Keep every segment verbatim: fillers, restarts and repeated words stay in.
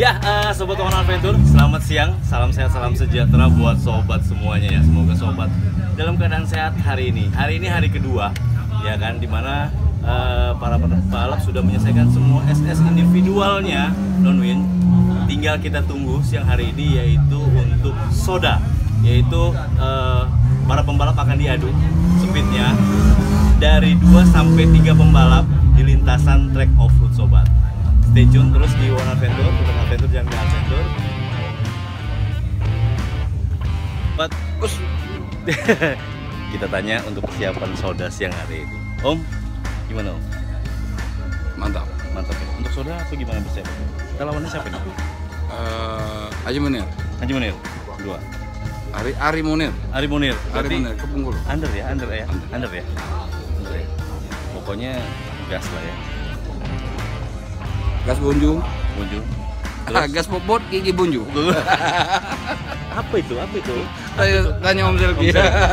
Ya, uh, Sobat One Adventure, selamat siang, salam sehat, salam sejahtera buat sobat semuanya ya. Semoga sobat dalam keadaan sehat hari ini. Hari ini hari kedua, ya kan, dimana uh, para pembalap sudah menyelesaikan semua S S individualnya, non win. Tinggal kita tunggu siang hari ini yaitu untuk soda, yaitu uh, para pembalap akan diadu speednya dari dua sampai tiga pembalap di lintasan track off-road sobat. Stay tune terus di One Adventure, One Adventure jangan di Adventure. But, kita tanya untuk persiapan soda siang hari ini. Om, gimana Om? Mantap. Mantap ya. Untuk soda apa gimana persiapan? Kita lawannya siapa nih? Uh, Haji Munir. Haji Munir. Dua. Ari Ari Munir. Ari Munir. Ari Munir ke Bengkulu. Under ya, under ya. Under, under ya. Under ya. Pokoknya gas lah ya. Gas bunju. Bunju. Ah, gas bobot gigi bunju. Apa itu? Apa itu? Ayo tanya Om Selki.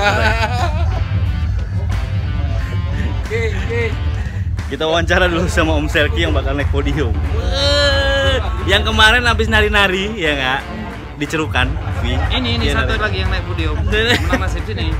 Oke, oke. Kita wawancara dulu sama Om Selki yang bakal naik podium. Yang kemarin habis nari-nari, ya nggak? Dicerukan. Ini ini ya, satu nari. lagi yang naik podium. Menang nasib sini.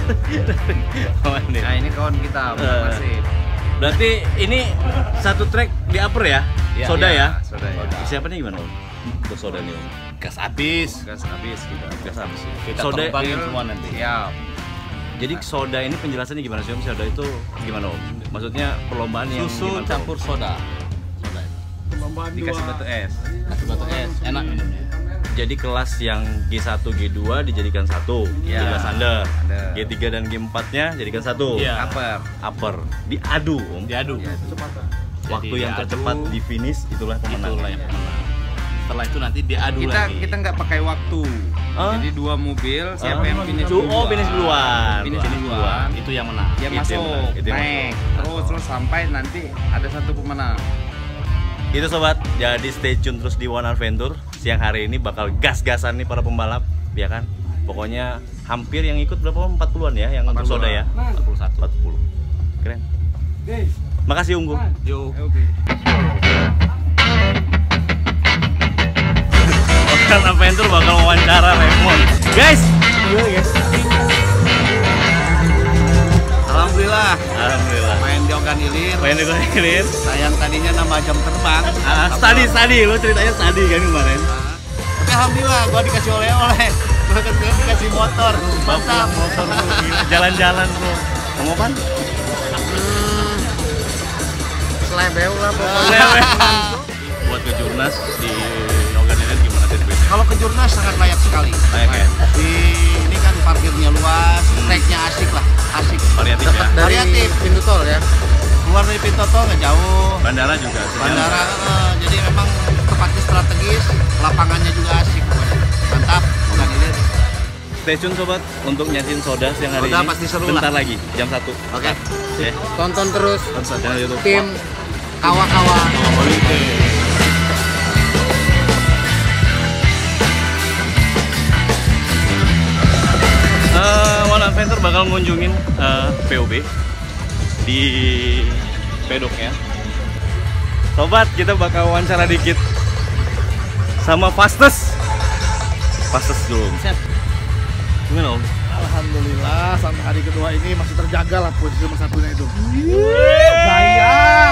Nah ini kawan kita menang nasib. Berarti ini satu track di upper ya? Ya, soda ya? ya? Soda ya. Persiapannya gimana Om? Untuk soda nih Om? Gas habis. Gas habis kita. Gas habis. Kita soda terbangin semua nanti. Siap. Jadi soda ini penjelasannya gimana sih Om? Soda itu gimana Om? Maksudnya perlombaan yang susu gimana, campur soda. Soda. Perlombaan dikasih batu es. Kasih batu es, enak minumnya. Jadi kelas yang G satu, G dua dijadikan satu, ya. tiga under. Under. G tiga dan G empat nya jadikan satu. Ya. Upper. Upper. Diadu Om. Diadu. Ya. Waktu Jadi yang diadu, tercepat di finish itulah pemenang. Itulah yang pemenang. Setelah itu nanti diadu kita, lagi. Kita nggak pakai waktu. Huh? Jadi dua mobil, siapa Huh? yang finish Oh, duluan? finish duluan. Finish Finish duluan. Itu yang menang. Yang Itu yang masuk, menang, itu yang naik. masuk. Terus terus sampai nanti ada satu pemenang. Itu sobat, jadi stay tune terus di One Adventure. Siang hari ini bakal gas-gasan nih para pembalap, ya kan? Pokoknya hampir yang ikut berapa? empat puluhan ya yang untuk soda ya? empat puluh satu. empat puluh. Keren. Makasih Unggul. Yo. Oke. One Adventure bakal wawancara Raymond. Guys, guys. Alhamdulillah. Alhamdulillah. Main di Ogan Ilir. Main di Konerin. Sayang tadinya nambah jam terbang. Ah, study, study. Lu ceritanya study kan kemarin. Tapi alhamdulillah, gua dikasih oleh-oleh. Gua dikasih motor. Mantap. Motor lu gila. Jalan-jalan bro. Mau apa? Selebeu lah Lewe. Buat ke Jurnas di Ogan Ilir gimana sirkuitnya? Kalau ke Jurnas sangat layak sekali. Layak ya? Di ini kan parkirnya luas, tracknya asik lah, asik. Variatif ya? Variatif. Pintu tol ya. Keluar dari pintu tol nggak jauh. Bandara juga sejalan. Bandara, eh, jadi memang tempatnya strategis, lapangannya juga asik. Mantap, Ogan Ilir. Stay tune sobat untuk nyasin soda siang hari Soda ini. pasti seru Bentar lah. lagi, jam satu. Oke. Ya. Tonton terus Channel YouTube. tim Kawa-kawa. Uh, One Adventure bakal ngunjungin uh, P O B di pedoknya. Sobat, kita bakal wawancara dikit sama Fastest. Fastest dulu. Gimana Om? Alhamdulillah sampai hari kedua ini masih terjaga lah posisi nomor satunya itu. Saya.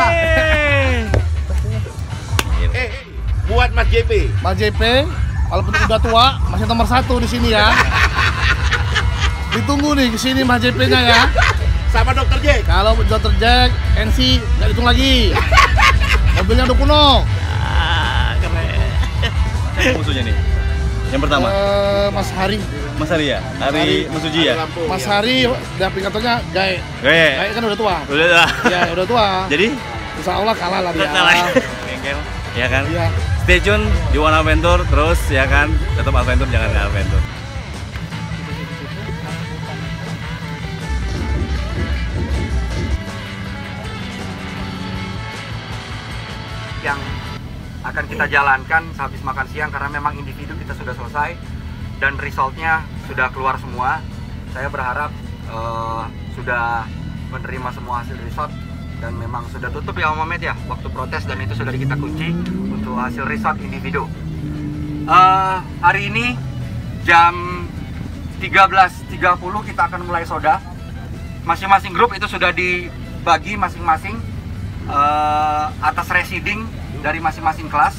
Eh, buat Mas J P. Mas J P, walaupun udah tua masih nomor satu di sini ya. Ditunggu nih ke sini Mas J P-nya ya. Sama Dokter Jack. Kalau Dokter Jack, N C nggak hitung lagi. Mobilnya udah kuno. Ah, keren. Musuhnya nih. Yang pertama, Eh, Mas Hari, Mas Hari ya? Hari Mas Uji ya? Mas Hari, dapikatornya Gae. Oke. Gae kan udah tua. Udah lah. Ya udah tua. Jadi, Insya Allah kalah lah dia. kalah. Bengkel, ya kan? Iya. Stay tune di One Adventure terus ya kan, tetap adventure jangan nggak adventure. Yang akan kita jalankan sehabis makan siang karena memang individu kita sudah selesai dan resultnya sudah keluar semua. Saya berharap uh, sudah menerima semua hasil result dan memang sudah tutup ya Om Mamet ya waktu protes dan itu sudah kita kunci untuk hasil result individu. Uh, hari ini jam tiga belas tiga puluh kita akan mulai soda. Masing-masing grup itu sudah dibagi masing-masing uh, atas residing dari masing-masing kelas.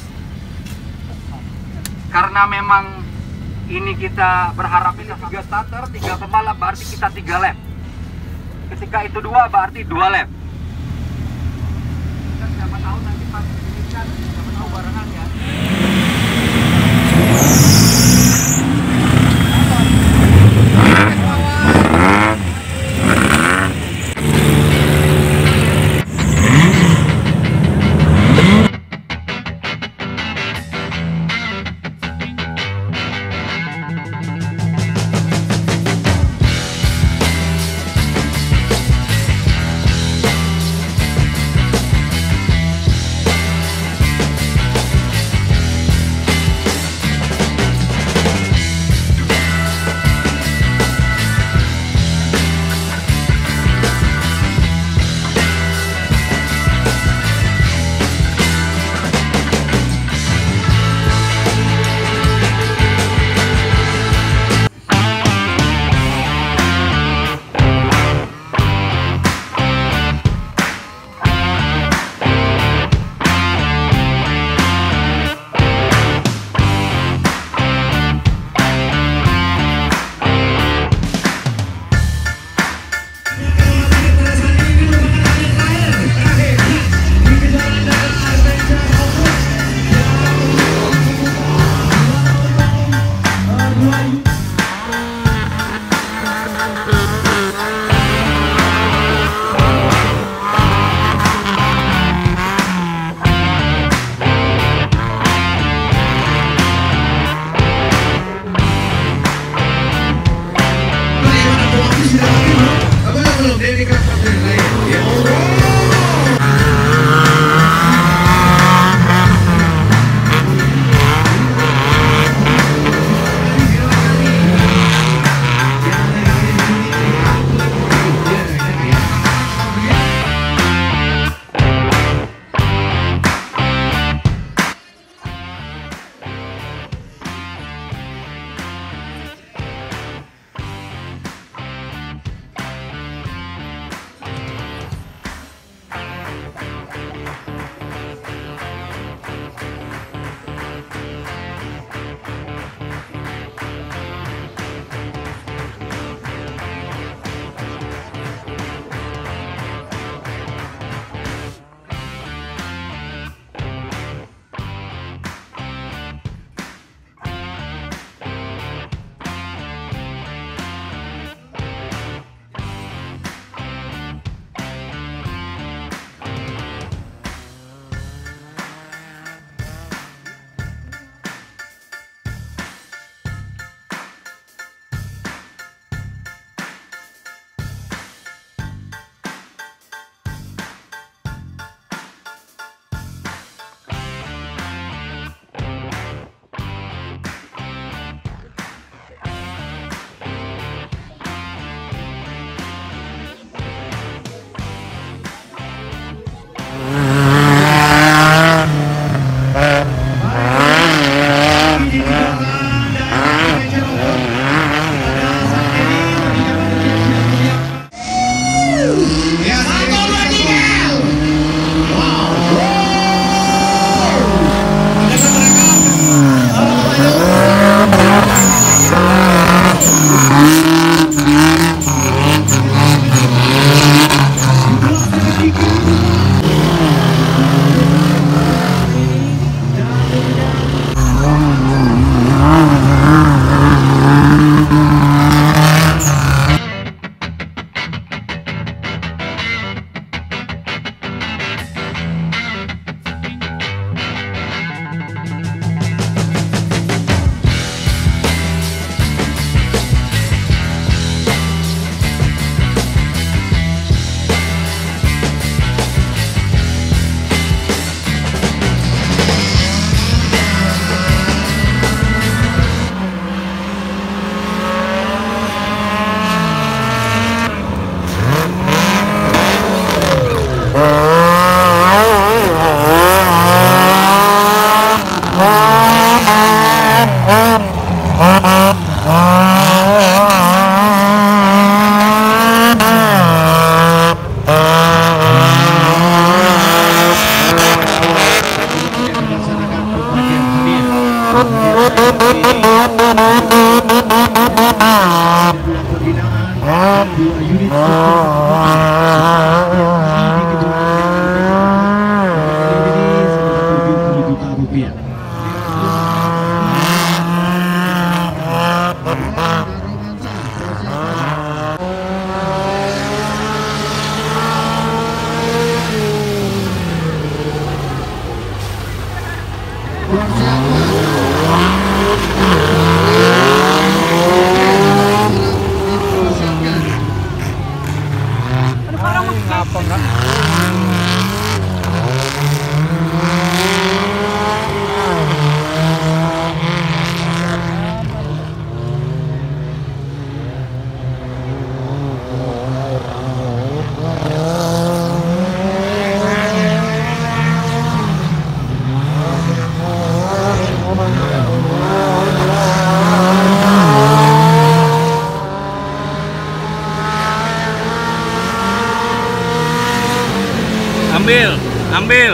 Karena memang ini kita berharap ini tiga starter, tiga pembalap, berarti kita tiga lap. Ketika itu dua, berarti dua lap. Kan siapa tahu nanti pas ini kan, siapa tahu barengan ya. Ngapa enggak? Ambil, ambil.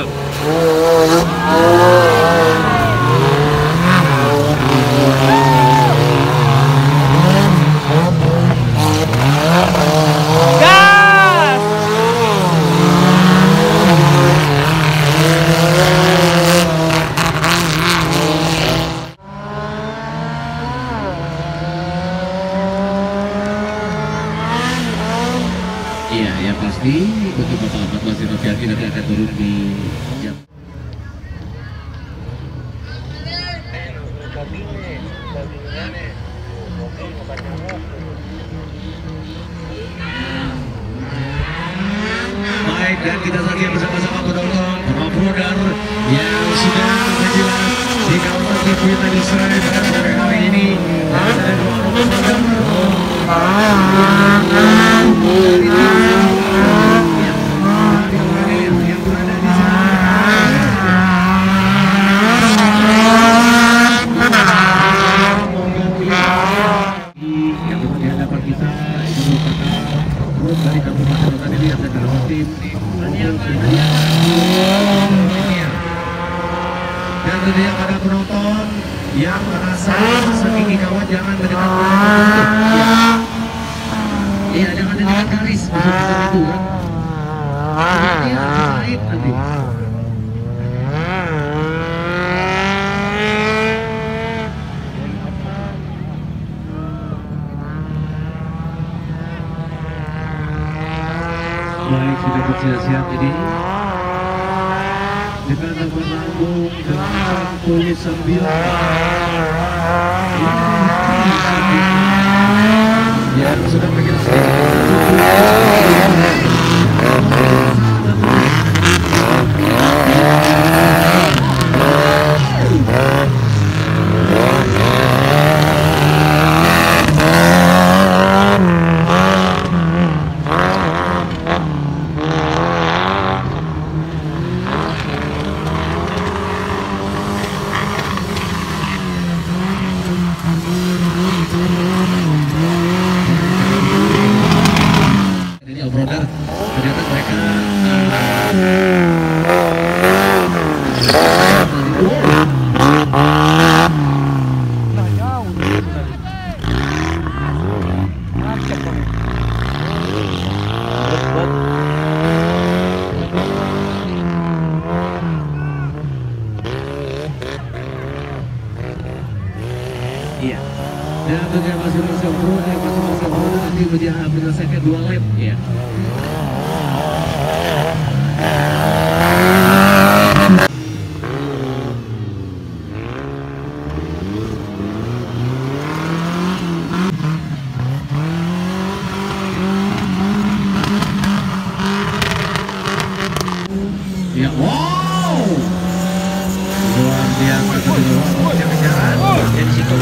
Iya, yang pasti untuk bapak-bapak masih hati-hati nanti akan turun di jam. Baik, dan kita saksikan bersama-sama penonton off-roader yang sudah menjelang di kawasan T V Talisray pada sore hari ini. Ada dua off-roader. Dari Kabupaten Kota Deli ada dalam tim dan tentunya pada penonton yang merasa sekiki kawan jangan mendekat ya jangan mendekat garis itu kan ya baik nanti. Baik, sudah bersiap-siap ini dengan nomor lambung delapan puluh sembilan yang sudah menjelaskan ini off-roader ternyata mereka Nah, jauh dari tadi. Mantap banget. iya dan dengan masing-masing off-roader masing-masing off-roader nanti menyelesaikan dua lap ya. Ya, wow, luar biasa kedua kejar-kejaran dari situ.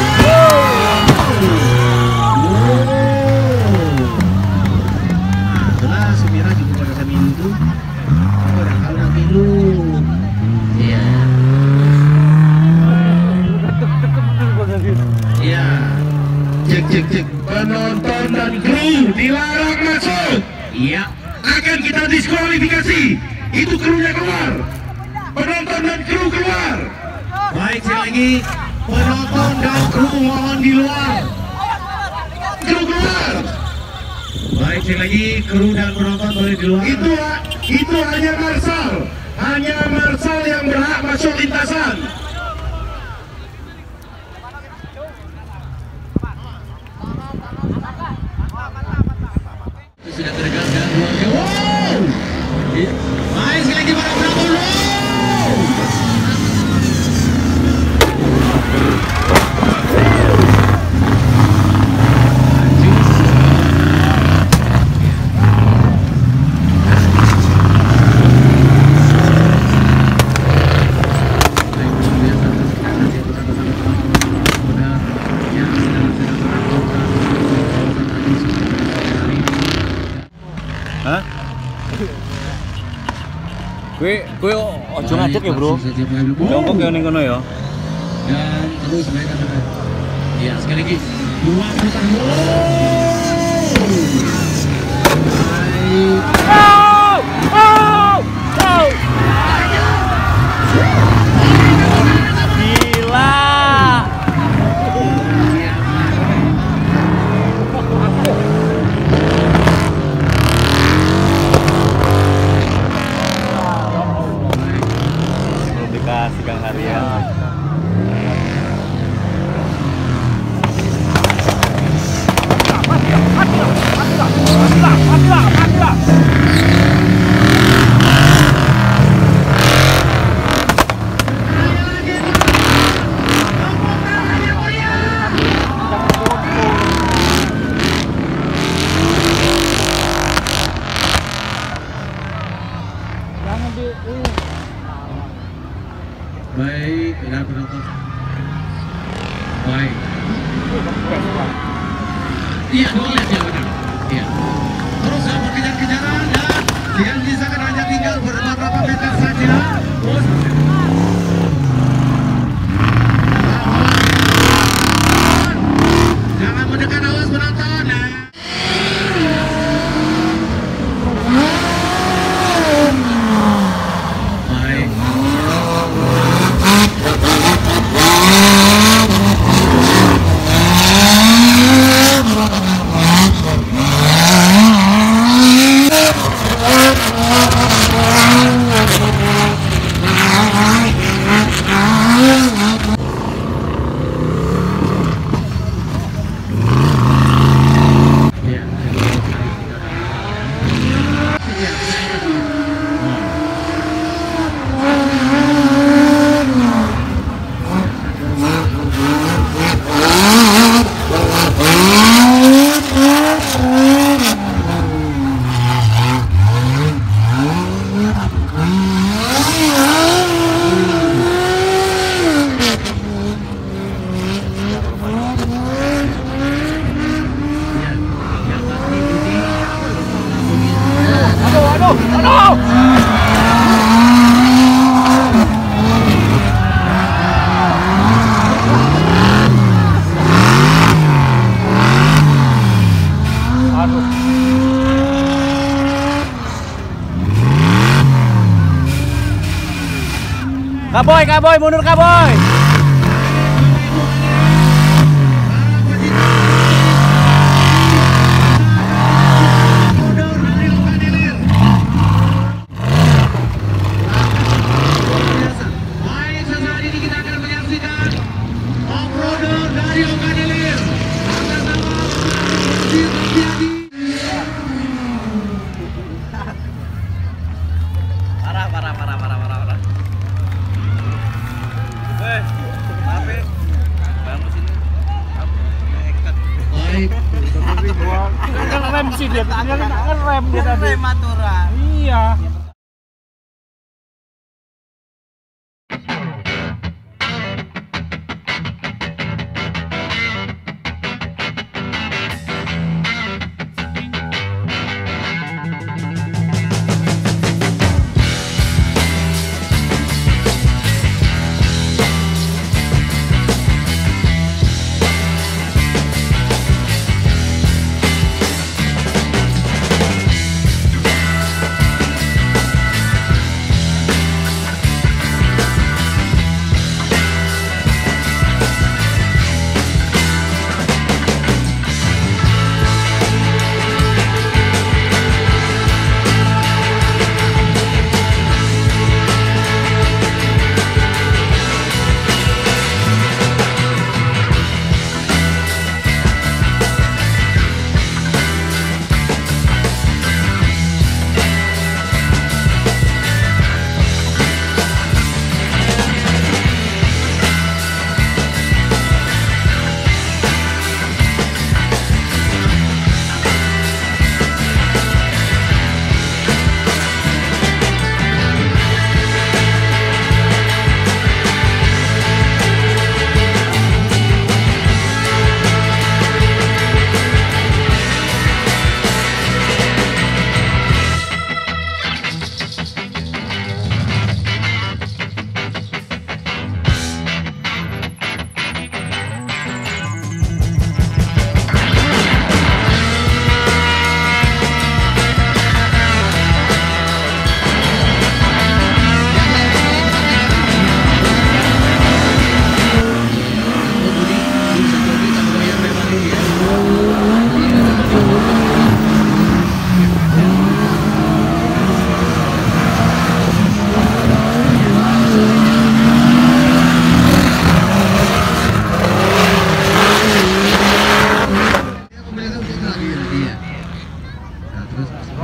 Nah, setelah Semira juga pada kami itu, aku udah tahu nanti lu. Iya. Iya. Cek cek cek. Penonton dan kru dilarang masuk. Iya. Akan kita diskualifikasi. Itu krunya keluar. Penonton dan kru keluar. Baik, sekali lagi penonton dan kru mohon di luar. Kru keluar. Baik, sekali lagi kru dan penonton boleh di luar. Itu itu hanya Marshal, hanya Marshal yang berhak masuk lintasan. Sudah terdekat keluarga. Wow. Baik, sekali lagi para penonton. Wow. Hah? Kue kue ojo ngadeg ya, Bro. Jongkok ya ning kono ya. Dan terus mereka akan. Iya, sekali lagi. Dua putar. Oh! Oh! Oh! Gila. Belum dikasih Kang Harian. Baik, dan penonton. Baik. Iya, dua lap ya benar. Iya. Terus sama kejar-kejaran dan yang disahkan hanya tinggal beberapa meter saja. Terus. Jangan mendekat, awas penonton. Baik. Kaboy, kaboy, mundur kaboy. Baik, sesaat ini kita akan menyaksikan off-roader dari Okadilir atas nama Siti Tiadi. Parah, parah, parah, parah, parah, parah. Eh, tapi bangun sini. Nekat. Baik. Ngerem sih dia, ngerem dia tadi. Rem aturan. Iya.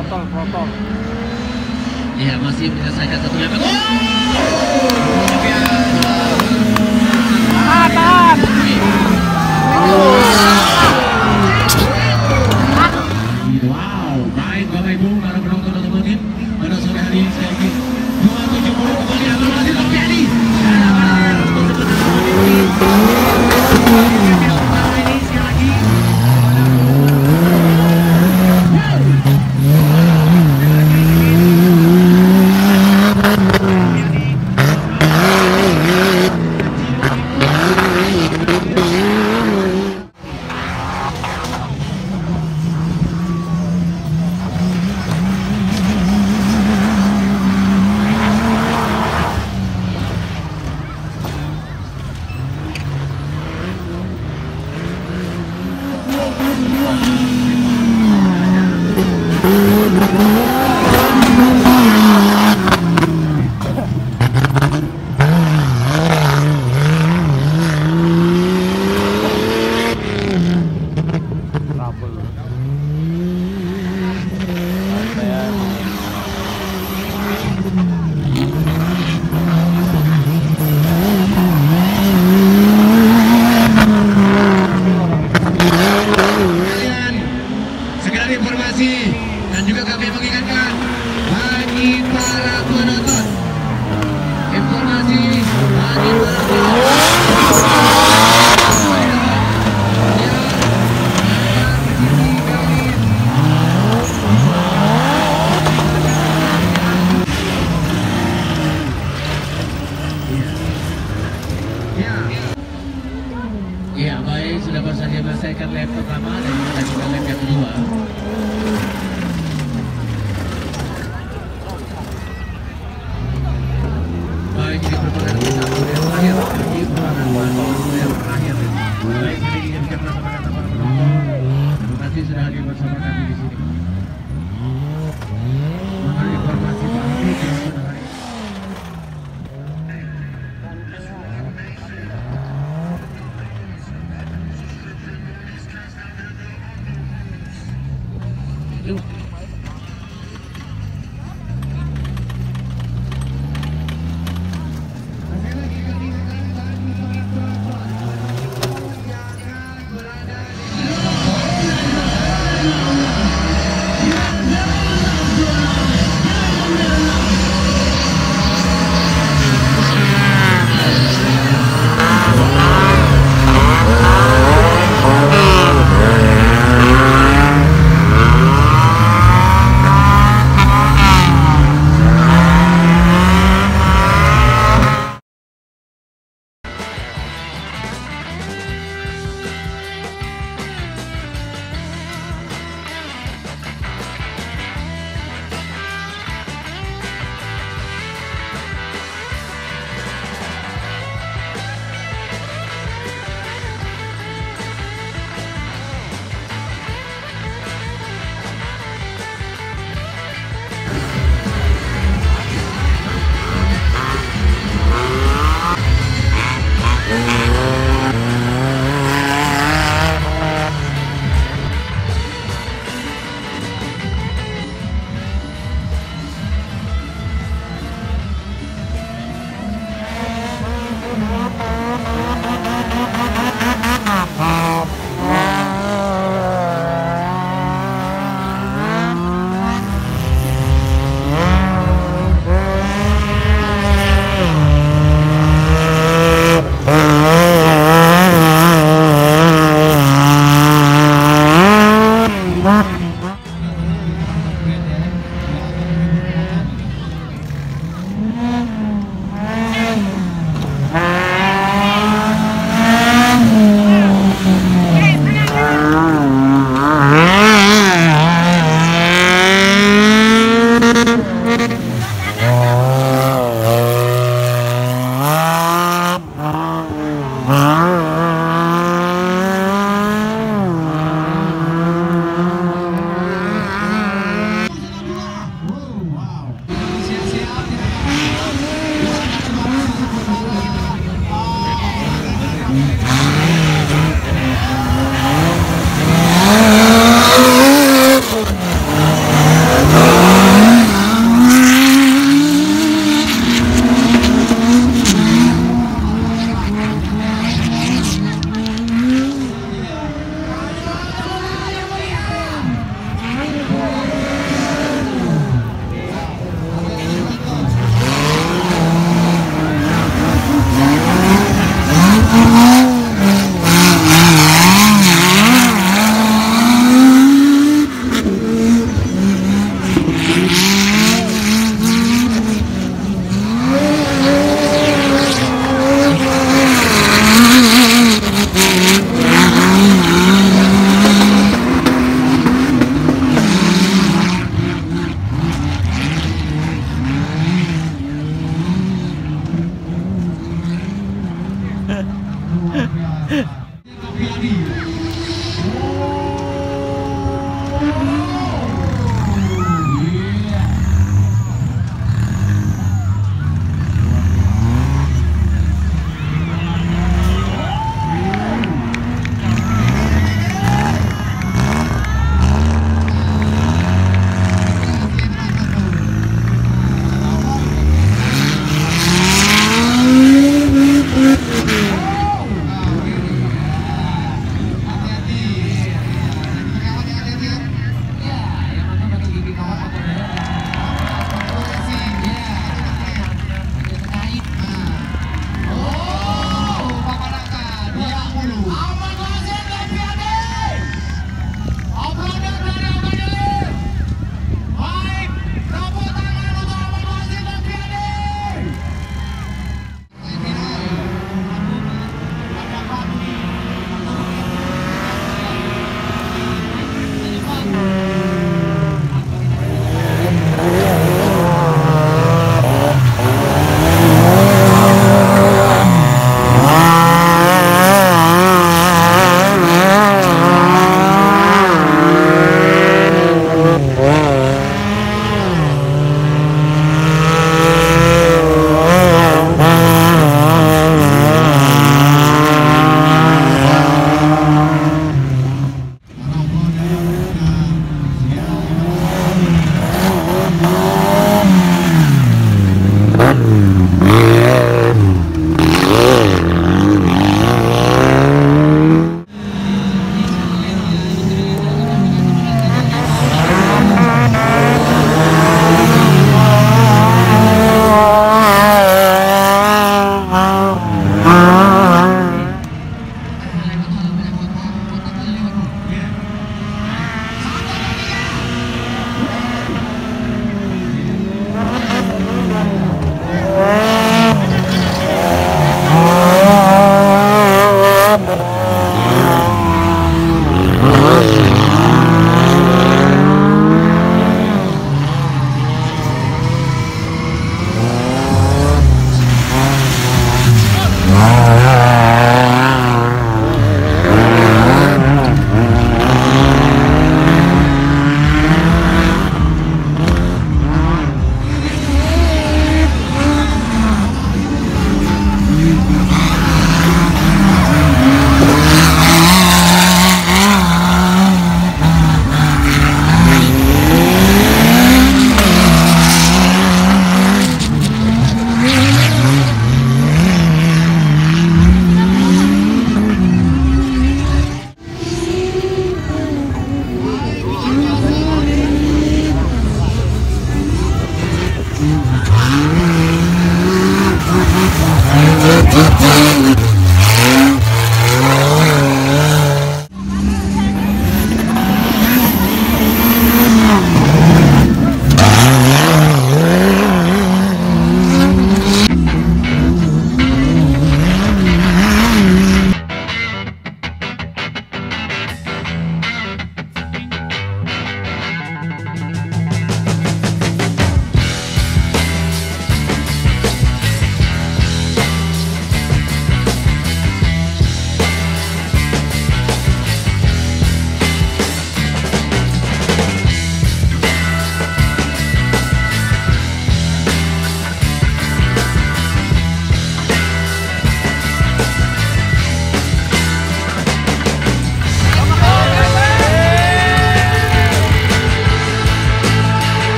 Protol, protol. Iya, masih menyelesaikan satu level. Oh! Tahan! Wow, baik Bapak Ibu, para penonton otomotif pada sore hari ini sekali lagi dua ratus tujuh puluh kembali akan masih terjadi. Mas.